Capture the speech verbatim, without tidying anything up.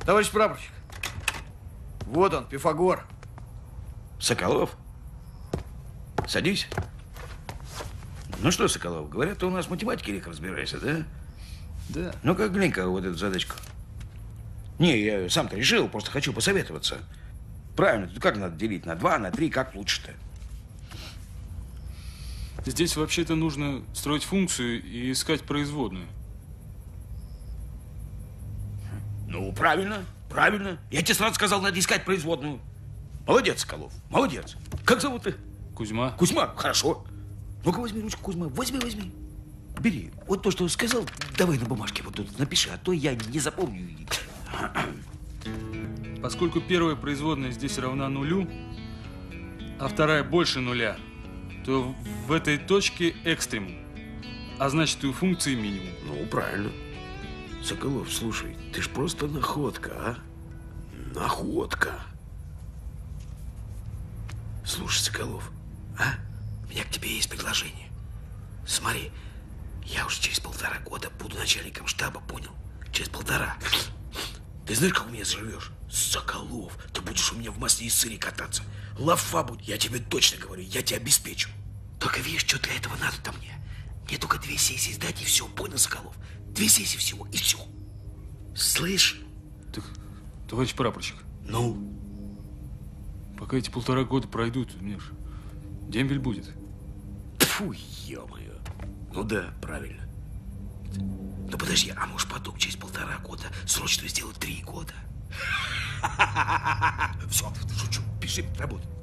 Товарищ прапорщик, вот он, Пифагор. Соколов? Садись. Ну что, Соколов, говорят, ты у нас в математике лихо разбираешься, да? Да. Ну-ка, глянь-ка вот эту задачку. Не, я сам-то решил, просто хочу посоветоваться. Правильно, как надо делить? На два, на три, как лучше-то? Здесь вообще-то нужно строить функцию и искать производную. Ну, правильно, правильно. Я тебе сразу сказал, надо искать производную. Молодец, Соколов, молодец. Как зовут ты? Кузьма. Кузьма, хорошо. Ну-ка, возьми ручку, Кузьма, возьми, возьми. Бери. Вот то, что сказал, давай на бумажке вот тут напиши, а то я не запомню. Поскольку первая производная здесь равна нулю, а вторая больше нуля, то в этой точке экстремум, а значит и у функции минимум. Ну, правильно. Соколов, слушай, ты ж просто находка, а? Находка. Слушай, Соколов, а? У меня к тебе есть предложение. Смотри, я уже через полтора года буду начальником штаба, понял? Через полтора. Ты знаешь, как у меня заживешь? Соколов, ты будешь у меня в масле и сыре кататься. Лафа будет, я тебе точно говорю, я тебя обеспечу. Только видишь, что для этого надо-то мне? Мне только две сессии сдать и все, понял, Соколов? Две сессии всего и все. Слышь? Так, товарищ прапорщик. Ну? Пока эти полтора года пройдут, у меня же дембель будет. Фу, ё-моё. Ну да, правильно. Ну подожди, а может потом, через полтора года, срочно сделать три года? Все, шучу, пиши, работай.